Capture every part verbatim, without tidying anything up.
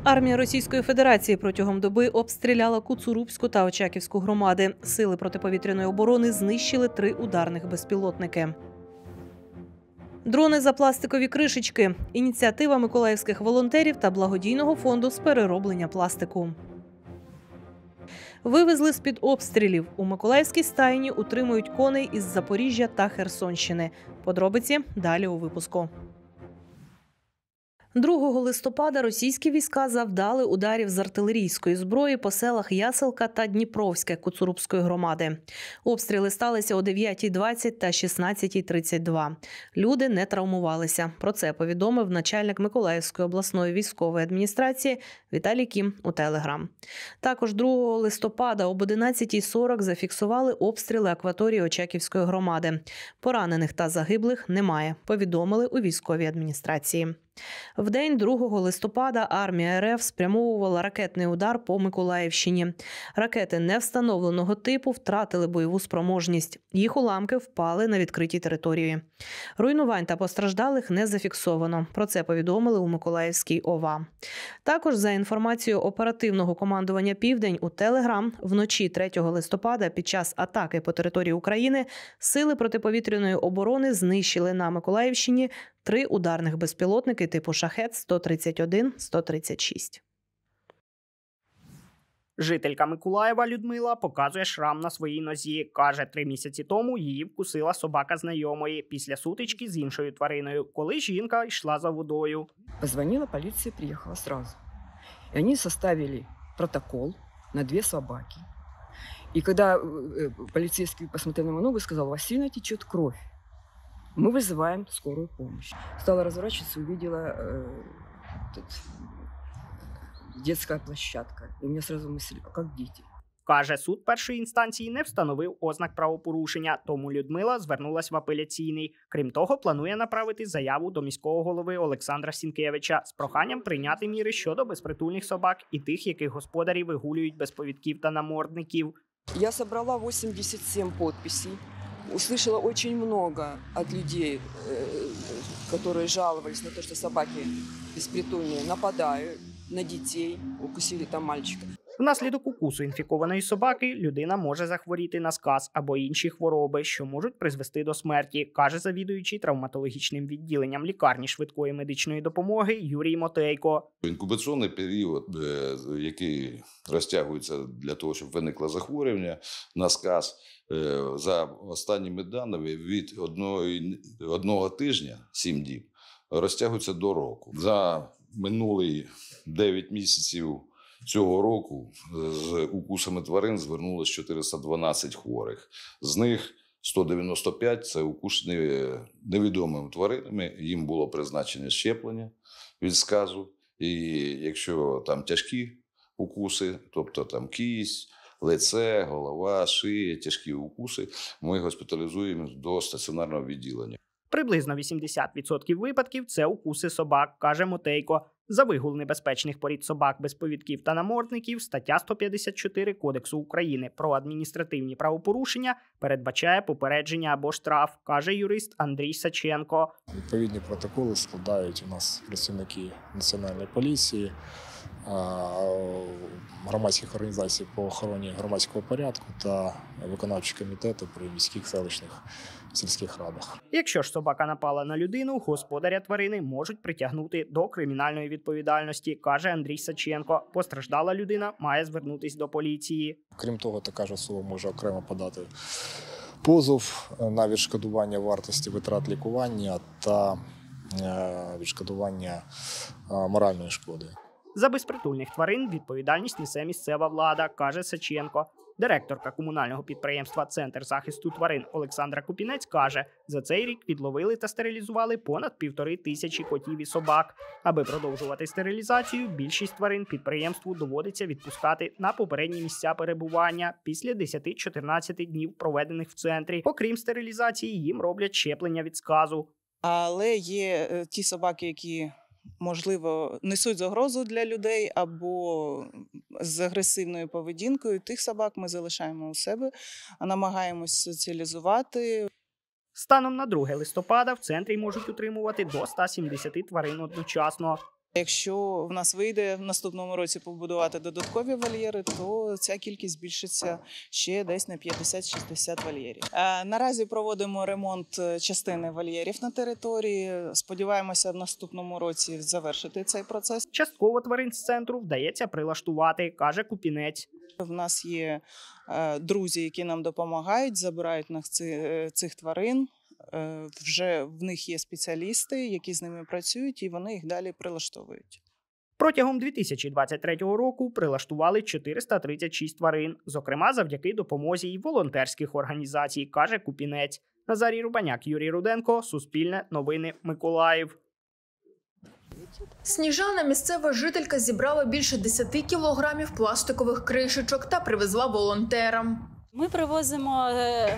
Армія Російської Федерації протягом доби обстріляла Куцурубську та Очаківську громади. Сили протиповітряної оборони знищили три ударних безпілотники. Дрони за пластикові кришечки – ініціатива миколаївських волонтерів та благодійного фонду з перероблення пластику. Вивезли з-під обстрілів. У Миколаївській стайні утримують коней із Запоріжжя та Херсонщини. Подробиці далі у випуску. другого листопада російські війська завдали ударів з артилерійської зброї по селах Яселка та Дніпровське Куцурубської громади. Обстріли сталися о дев'ятій двадцять та шістнадцятій тридцять два. Люди не травмувалися. Про це повідомив начальник Миколаївської обласної військової адміністрації Віталій Кім у Телеграм. Також другого листопада об одинадцятій сорок зафіксували обстріли акваторії Очаківської громади. Поранених та загиблих немає, повідомили у військовій адміністрації. В день другого листопада армія РФ спрямовувала ракетний удар по Миколаївщині. Ракети невстановленого типу втратили бойову спроможність. Їх уламки впали на відкритій території. Руйнувань та постраждалих не зафіксовано. Про це повідомили у Миколаївській ОВА. Також, за інформацією оперативного командування «Південь» у Телеграм, вночі третього листопада під час атаки по території України сили протиповітряної оборони знищили на Миколаївщині три ударних безпілотники типу «Шахед» сто тридцять один - сто тридцять шість. Жителька Миколаєва Людмила показує шрам на своїй нозі. Каже, три місяці тому її вкусила собака знайомої після сутички з іншою твариною, коли жінка йшла за водою. Позвонила, полиция приехала сразу. И они составили протокол на две собаки. И когда полицейский посмотрел на мою ногу и сказал: «У вас сильно течет кровь. Мы вызываем скорую помощь». Стала разворачиваться, увидела э, тут, детская площадка. И у меня сразу мысль: а как дети? Каже, суд першої інстанції не встановив ознак правопорушення, тому Людмила звернулась в апеляційний. Крім того, планує направити заяву до міського голови Олександра Сінкевича з проханням прийняти міри щодо безпритульних собак і тих, яких господарі вигулюють без повідків та намордників. Я собрала восемьдесят семь подписей. Услышала очень много от людей, которые жаловались на то, что собаки беспритульные нападают на детей, укусили там мальчика. Внаслідок укусу інфікованої собаки людина може захворіти на сказ або інші хвороби, що можуть призвести до смерті, каже завідуючий травматологічним відділенням лікарні швидкої медичної допомоги Юрій Мотейко. Інкубаційний період, який розтягується для того, щоб виникло захворювання на сказ, за останніми даними від одного, одного тижня, сім діб, розтягується до року. За минулі дев'ять місяців цього року з укусами тварин звернулося чотириста дванадцять хворих. З них сто дев'яносто п'ять – це укушені невідомими тваринами, їм було призначене щеплення від сказу. І якщо там тяжкі укуси, тобто там кість, лице, голова, шия, тяжкі укуси, ми госпіталізуємо до стаціонарного відділення. Приблизно вісімдесят відсотків випадків – це укуси собак, каже Мотейко. За вигул небезпечних порід собак без повідків та намордників стаття сто п'ятдесят чотири Кодексу України про адміністративні правопорушення передбачає попередження або штраф, каже юрист Андрій Саченко. Відповідні протоколи складають у нас працівники Національної поліції, громадських організацій по охороні громадського порядку та виконавчі комітети при міських, селищних, сільських радах. Якщо ж собака напала на людину, господаря тварини можуть притягнути до кримінальної відповідальності, каже Андрій Саченко. Постраждала людина має звернутися до поліції. Крім того, така ж особа може окремо подати позов на відшкодування вартості витрат лікування та відшкодування моральної шкоди. За безпритульних тварин відповідальність несе місцева влада, каже Саченко. Директорка комунального підприємства «Центр захисту тварин» Олександра Купінець каже, за цей рік відловили та стерилізували понад півтори тисячі котів і собак. Аби продовжувати стерилізацію, більшість тварин підприємству доводиться відпускати на попередні місця перебування після десять-чотирнадцять днів, проведених в центрі. Окрім стерилізації, їм роблять щеплення від сказу. Але є ті собаки, які, можливо, несуть загрозу для людей або з агресивною поведінкою. Тих собак ми залишаємо у себе, намагаємось соціалізувати. Станом на друге листопада в центрі можуть утримувати до ста сімдесяти тварин одночасно. Якщо в нас вийде в наступному році побудувати додаткові вольєри, то ця кількість збільшиться ще десь на п'ятдесят-шістдесят вольєрів. Наразі проводимо ремонт частини вольєрів на території. Сподіваємося в наступному році завершити цей процес. Частково тварин з центру вдається прилаштувати, каже Купінець. В нас є друзі, які нам допомагають, забирають нас цих тварин. Вже в них є спеціалісти, які з ними працюють, і вони їх далі прилаштовують. Протягом дві тисячі двадцять третього року прилаштували чотириста тридцять шість тварин, зокрема завдяки допомозі й волонтерських організацій, каже Купінець. Назарій Рубаняк, Юрій Руденко, Суспільне, Новини, Миколаїв. Сніжана, місцева жителька, зібрала більше десяти кілограмів пластикових кришечок та привезла волонтерам. Ми привозимо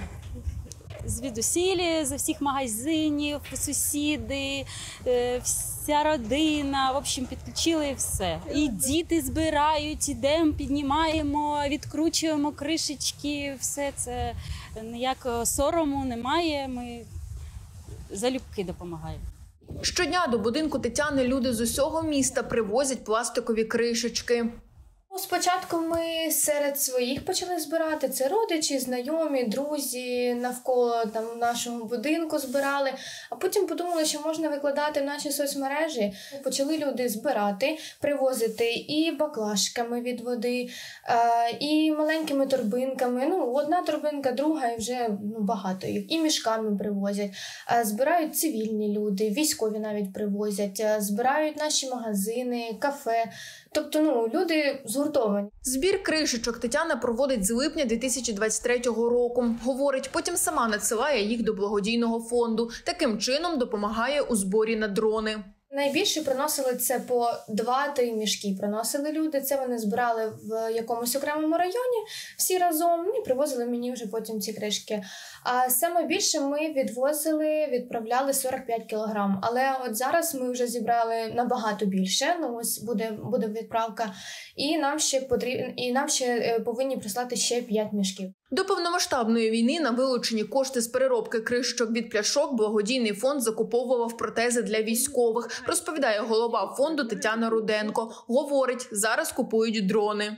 звідусілі, з усіх магазинів, сусіди, вся родина, в общем, підключили все. І діти збирають, ідемо, піднімаємо, відкручуємо кришечки, все це, ніякого сорому немає, ми залюбки допомагаємо. Щодня до будинку Тетяни люди з усього міста привозять пластикові кришечки. Спочатку ми серед своїх почали збирати. Це родичі, знайомі, друзі навколо там нашого будинку збирали. А потім подумали, що можна викладати в наші соцмережі. Почали люди збирати, привозити і баклажками від води, і маленькими торбинками. Ну, одна торбинка, друга, і вже ну, багато їх. І мішками привозять. Збирають цивільні люди, військові навіть привозять. Збирають наші магазини, кафе. Тобто, ну, люди згуртовані. Збір кришечок Тетяна проводить з липня дві тисячі двадцять третього року. Говорить, потім сама надсилає їх до благодійного фонду. Таким чином допомагає у зборі на дрони. Найбільше приносили це по два-три мішки. Приносили люди, це вони збирали в якомусь окремому районі всі разом і привозили мені вже потім ці кришки. А саме більше ми відвозили, відправляли сорок п'ять кілограм. Але от зараз ми вже зібрали набагато більше, ну ось буде, буде відправка, і нам ще потрібно, і нам ще повинні прислати ще п'ять мішків. До повномасштабної війни на вилучені кошти з переробки кришечок від пляшок благодійний фонд закуповував протези для військових, розповідає голова фонду Тетяна Руденко. Говорить, зараз купують дрони.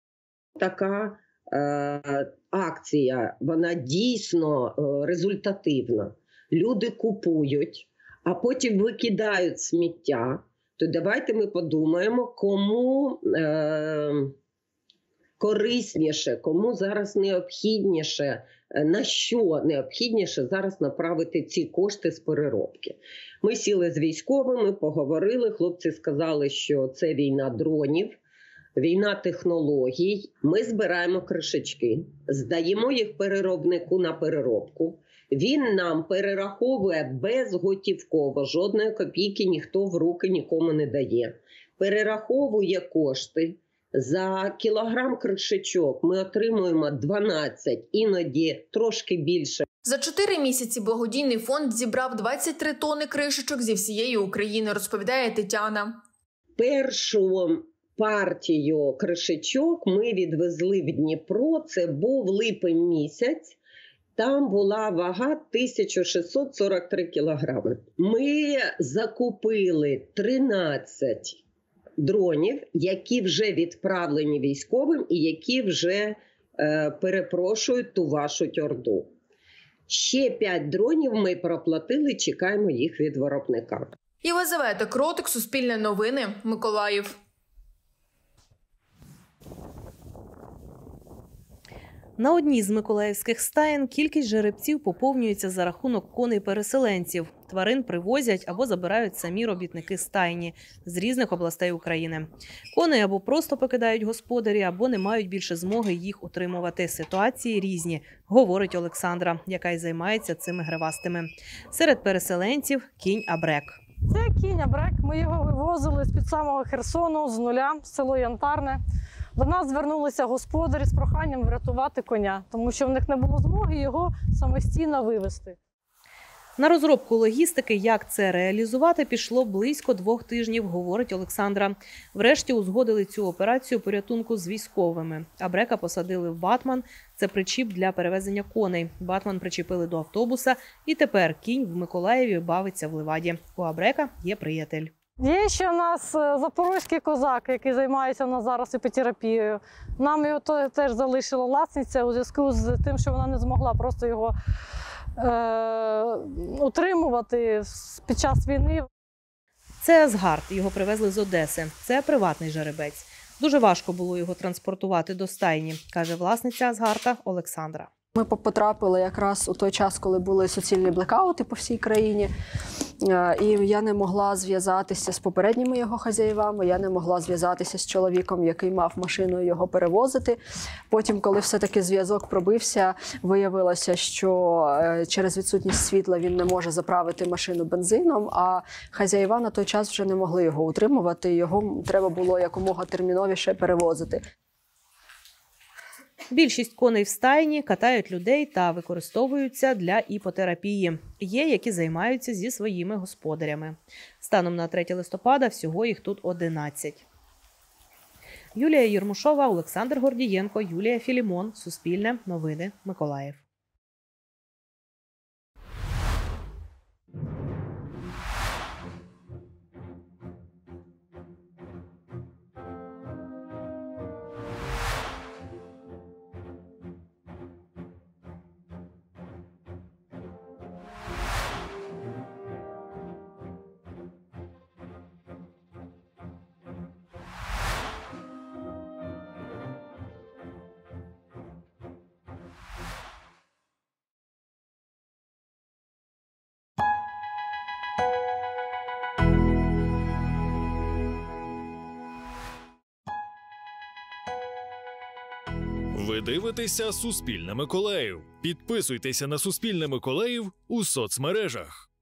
Така е, акція, вона дійсно е, результативна. Люди купують, а потім викидають сміття. То давайте ми подумаємо, кому е, корисніше, кому зараз необхідніше, на що необхідніше зараз направити ці кошти з переробки. Ми сіли з військовими, поговорили, хлопці сказали, що це війна дронів, війна технологій. Ми збираємо кришечки, здаємо їх переробнику на переробку. Він нам перераховує безготівково, жодної копійки ніхто в руки нікому не дає. Перераховує кошти. За кілограм кришечок ми отримуємо дванадцять, іноді трошки більше. За чотири місяці благодійний фонд зібрав двадцять три тони кришечок зі всієї України, розповідає Тетяна. Першу партію кришечок ми відвезли в Дніпро, це був липень місяць. Там була вага тисяча шістсот сорок три кілограми. Ми закупили тринадцять дронів, які вже відправлені військовим і які вже е, перепрошують ту вашу орду. Ще п'ять дронів ми проплатили, чекаємо їх від виробника. Єлизавета Кротик, Суспільне новини, Миколаїв. На одній з миколаївських стаєн кількість жеребців поповнюється за рахунок коней-переселенців. Тварин привозять або забирають самі робітники стайні з різних областей України. Коней або просто покидають господарі, або не мають більше змоги їх утримувати. Ситуації різні, говорить Олександра, яка й займається цими гривастими. Серед переселенців – кінь Абрек. Це кінь Абрек. Ми його вивозили з-під самого Херсону, з нуля, в село Янтарне. До нас звернулися господарі з проханням врятувати коня, тому що в них не було змоги його самостійно вивезти. На розробку логістики, як це реалізувати, пішло близько двох тижнів, говорить Олександра. Врешті узгодили цю операцію порятунку з військовими. Абрека посадили в батман – це причіп для перевезення коней. Батман причепили до автобуса, і тепер кінь в Миколаєві бавиться в Леваді. У Абрека є приятель. Є ще в нас запорозький козак, який займається у нас зараз іпотерапією. Нам його теж залишила власниця у зв'язку з тим, що вона не змогла просто його е, утримувати під час війни. Це Асгард, його привезли з Одеси. Це приватний жеребець. Дуже важко було його транспортувати до стайні, каже власниця Асгарда Олександра. Ми потрапили якраз у той час, коли були суцільні блекаути по всій країні. І я не могла зв'язатися з попередніми його хазяївами, я не могла зв'язатися з чоловіком, який мав машину його перевозити. Потім, коли все-таки зв'язок пробився, виявилося, що через відсутність світла він не може заправити машину бензином, а хазяїва на той час вже не могли його утримувати, його треба було якомога терміновіше перевозити. Більшість коней в стайні катають людей та використовуються для іпотерапії. Є, які займаються зі своїми господарями. Станом на третє листопада всього їх тут одинадцять. Юлія Єрмушова, Олександр Гордієнко, Юлія Філімон. Суспільне. Новини. Миколаїв. Ви дивитеся «Суспільне Миколаїв». Підписуйтеся на «Суспільне Миколаїв» у соцмережах.